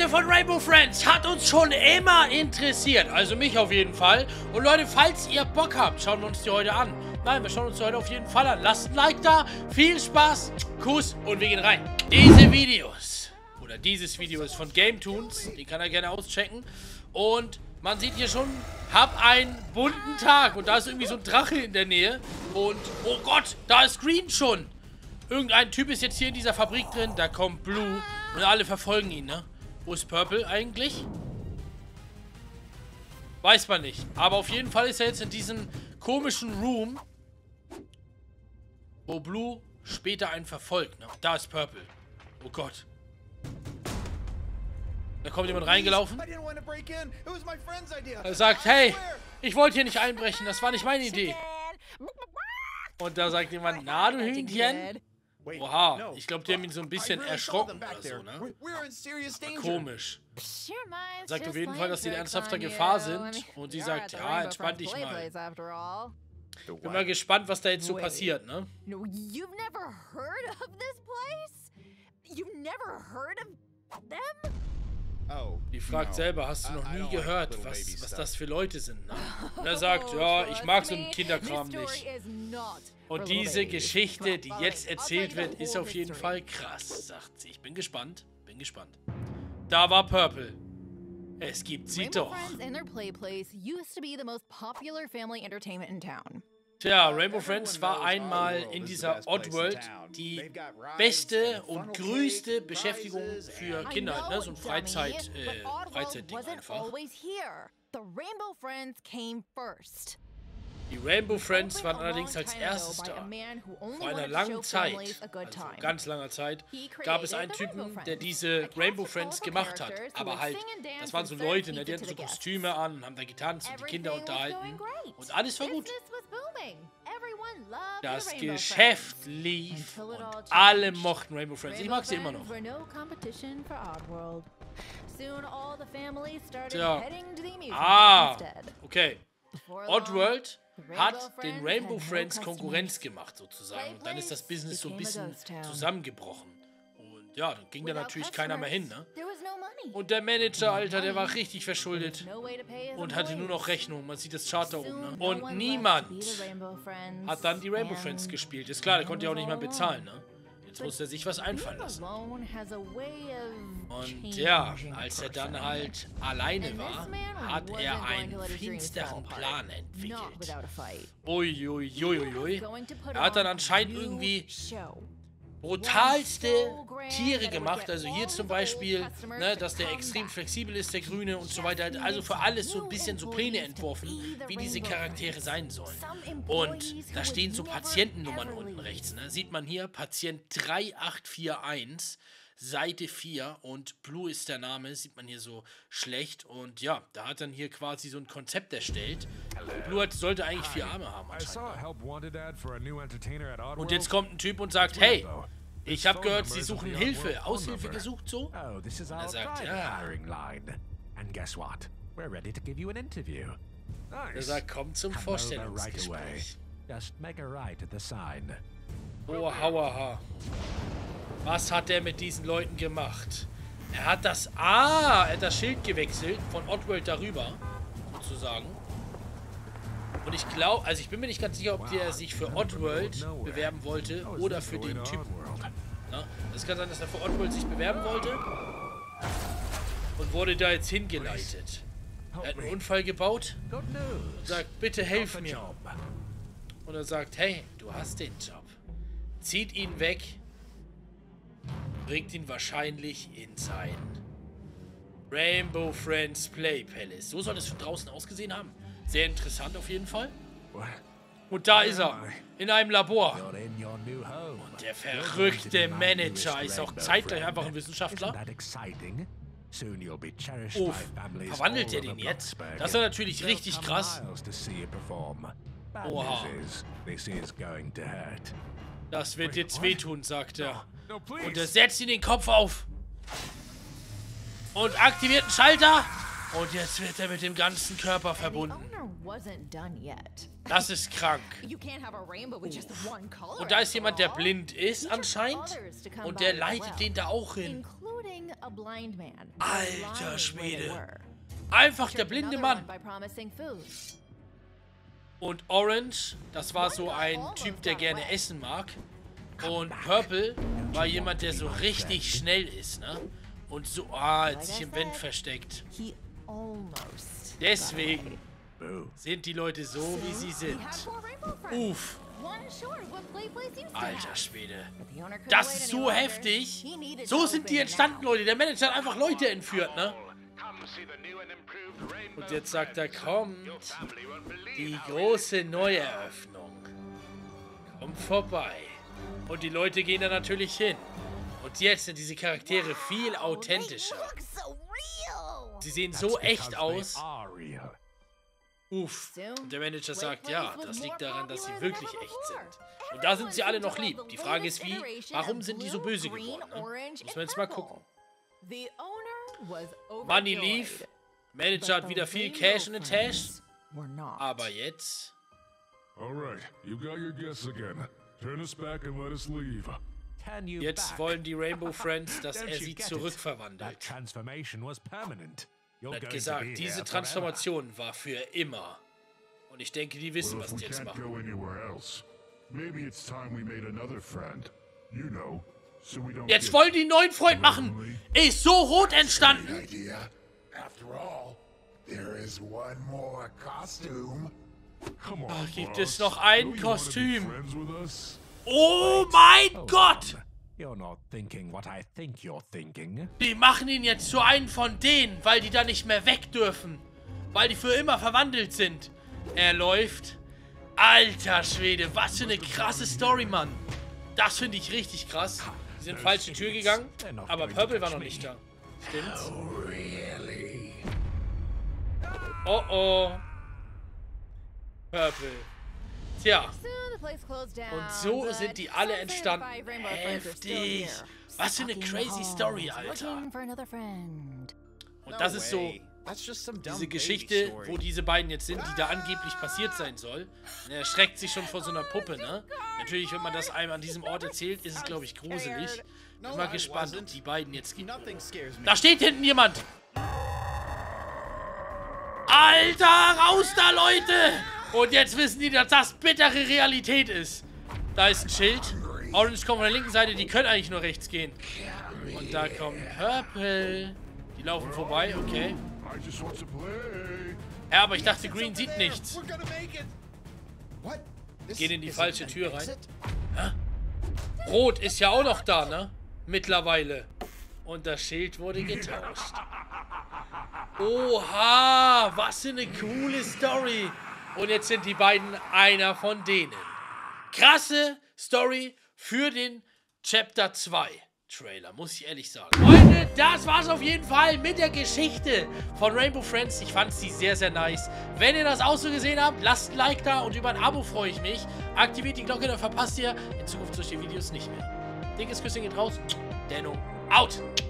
von Rainbow Friends hat uns schon immer interessiert. Also mich auf jeden Fall. Und Leute, falls ihr Bock habt, schauen wir uns die heute an. Nein, wir schauen uns die heute auf jeden Fall an. Lasst ein Like da. Viel Spaß, Kuss und wir gehen rein. Dieses Video ist von GameToons. Den kann er gerne auschecken. Und man sieht hier schon, hab einen bunten Tag. Und da ist irgendwie so ein Drache in der Nähe. Und, oh Gott, da ist Green schon. Irgendein Typ ist jetzt hier in dieser Fabrik drin. Da kommt Blue. Und alle verfolgen ihn, ne? Wo ist Purple eigentlich? Weiß man nicht. Aber auf jeden Fall ist er jetzt in diesem komischen Room, wo Blue später einen verfolgt, ne? Da ist Purple. Oh Gott. Da kommt jemand reingelaufen. Er sagt, hey, ich wollte hier nicht einbrechen. Das war nicht meine Idee. Und da sagt jemand, na du Hühnchen. Oha, ich glaube, die haben ihn so ein bisschen erschrocken oder so, ne? Komisch. Sagt auf jeden Fall, dass sie in ernsthafter Gefahr sind. Und sie sagt, ja, entspann dich mal. Bin mal gespannt, was da jetzt so passiert, ne? You've never heard of this place? You've never heard of them? Die fragt selber, hast du noch nie gehört, was das für Leute sind, ne? Und er sagt, ja, ich mag so einen Kinderkram nicht. Und diese Geschichte, die jetzt erzählt wird, ist auf jeden Fall krass, sagt sie. Ich bin gespannt, bin gespannt. Da war Purple. Es gibt sie doch. Tja, Rainbow Friends war einmal in dieser Oddworld die beste und größte Beschäftigung für Kinder, ne? So ein Freizeitding einfach. Die Rainbow Friends waren allerdings als erstes da. Vor einer langen Zeit, also ganz langer Zeit, gab es einen Typen, der diese Rainbow Friends gemacht hat. Aber halt, das waren so Leute, ne? Die hatten so Kostüme an, haben da getanzt und die Kinder unterhalten. Und alles war gut. Das Geschäft lief und alle mochten Rainbow Friends. Ich mag sie immer noch. Tja. Okay. Oddworld hat den Rainbow Friends Konkurrenz gemacht, sozusagen. Und dann ist das Business so ein bisschen zusammengebrochen. Und ja, dann ging da natürlich keiner mehr hin, ne? Und der Manager, Alter, der war richtig verschuldet. Und hatte nur noch Rechnung. Man sieht das Chart da oben, ne? Und niemand hat dann die Rainbow Friends gespielt. Ist klar, der konnte ja auch nicht mehr bezahlen, ne? Jetzt muss er sich was einfallen lassen. Und ja, als er dann halt alleine war, hat er einen finsteren Plan entwickelt. Uiuiuiui. Er hat dann anscheinend irgendwie brutalste Tiere gemacht, also hier zum Beispiel, ne, dass der extrem flexibel ist, der Grüne und so weiter, also für alles so ein bisschen so Pläne entworfen, wie diese Charaktere sein sollen. Und da stehen so Patientennummern unten rechts, ne, sieht man hier, Patient 3841, Seite 4 und Blue ist der Name, sieht man hier so schlecht und ja, da hat dann hier quasi so ein Konzept erstellt. Blue sollte eigentlich 4 Arme haben anscheinend. Und jetzt kommt ein Typ und sagt, hey, ich habe gehört, Sie suchen Hilfe, Aushilfe gesucht so? Und er sagt, ja. Er sagt, komm zum Vorstellungsgespräch. Oh, hauaha. Was hat er mit diesen Leuten gemacht? Er hat das Schild gewechselt von Oddworld darüber, sozusagen. Und ich glaube, also ich bin mir nicht ganz sicher, ob der sich für Oddworld bewerben wollte oder für den Typen. Na, es kann sein, dass er für Oddworld sich bewerben wollte und wurde da jetzt hingeleitet. Er hat einen Unfall gebaut und sagt, bitte helf mir. Und er sagt, hey, du hast den Job. Zieht ihn weg. Bringt ihn wahrscheinlich in sein Rainbow Friends Play Palace. So soll es von draußen ausgesehen haben. Sehr interessant auf jeden Fall. Und da ist er. In einem Labor. Und der verrückte Manager ist auch zeitgleich einfach ein Wissenschaftler. Oh, verwandelt er den jetzt? Das ist ja natürlich richtig krass. Oha. Das wird jetzt wehtun, sagt er. Und er setzt ihn den Kopf auf. Und aktiviert einen Schalter. Und jetzt wird er mit dem ganzen Körper verbunden. Das ist krank. Und da ist jemand, der blind ist anscheinend. Und der leitet den da auch hin. being a blind man. Alter Schwede. Einfach der blinde Mann. By promising food. Und Orange, das war so ein Typ, der gerne essen mag. Und Purple war jemand, der so richtig schnell ist, ne? Und so, hat sich im Vent versteckt. He almost Deswegen sind die Leute so, wie sie sind. Uff. Alter Schwede. Das ist so heftig. So sind die entstanden, Leute. Der Manager hat einfach Leute entführt, ne? Und jetzt sagt er, kommt die große Neueröffnung. Kommt vorbei. Und die Leute gehen da natürlich hin. Und jetzt sind diese Charaktere viel authentischer. Sie sehen so echt aus. Uff. Und der Manager sagt, ja, das liegt daran, dass sie wirklich echt sind. Und da sind sie alle noch lieb. Die Frage ist wie, warum sind die so böse geworden? Ne? Müssen wir jetzt mal gucken. Money lief. Manager hat wieder viel Cash in the Tash. Aber jetzt... Alright, you got your guess again. Turn us back and let us leave. Jetzt wollen die Rainbow Friends, dass er sie zurückverwandelt. Er hat gesagt, diese Transformation war für immer. Und ich denke, die wissen, was die jetzt machen. Jetzt wollen die einen neuen Freund machen. Ist so rot entstanden. Ach, gibt es noch ein Kostüm? Oh mein Gott! Die machen ihn jetzt zu einem von denen, weil die da nicht mehr weg dürfen. Weil die für immer verwandelt sind. Er läuft. Alter Schwede, was für eine krasse Story, Mann. Das finde ich richtig krass. Die sind falsche Tür gegangen, aber Purple war noch nicht da. Stimmt's? Oh oh. Purple. Tja. Und so sind die alle entstanden. Heftig. Was für eine crazy Story, Alter. Und das ist so diese Geschichte, wo diese beiden jetzt sind, die da angeblich passiert sein soll. Und er erschreckt sich schon vor so einer Puppe, ne? Natürlich, wenn man das einem an diesem Ort erzählt, ist es, glaube ich, gruselig. Bin mal gespannt, ob die beiden jetzt gibt. Da steht hinten jemand! Alter, raus da, Leute! Und jetzt wissen die, dass das bittere Realität ist. Da ist ein Schild. Orange kommt von der linken Seite, die können eigentlich nur rechts gehen. Und da kommt Purple. Die laufen vorbei, okay. Ja, aber ich dachte, Green sieht nichts. Gehen in die falsche Tür rein. Hä? Rot ist ja auch noch da, ne? Mittlerweile. Und das Schild wurde getauscht. Oha, was für eine coole Story. Und jetzt sind die beiden einer von denen. Krasse Story für den Chapter 2 Trailer, muss ich ehrlich sagen. Freunde, das war's auf jeden Fall mit der Geschichte von Rainbow Friends. Ich fand sie sehr, sehr nice. Wenn ihr das auch so gesehen habt, lasst ein Like da und über ein Abo freue ich mich. Aktiviert die Glocke, dann verpasst ihr in Zukunft solche Videos nicht mehr. Dickes Küsschen geht raus. Denno, out!